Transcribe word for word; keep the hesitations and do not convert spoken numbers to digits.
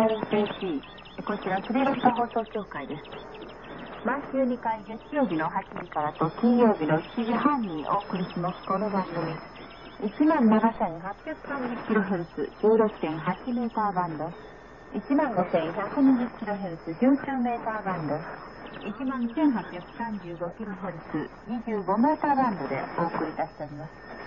エルティーシー、こちらスリランカ放送協会です。毎週にかい月曜日のはちじからと金曜日のしちじはんにお送りしますこの番組。いちまんななせんはっぴゃくさんじゅっキロヘルツ じゅうろくてんはちメーターバンド、いちまんごせんひゃくにじゅっキロヘルツ じゅうきゅうメーターバンド、いちまんせんはっぴゃくさんじゅうごキロヘルツ にじゅうごメーターバンドでお送りいたしております。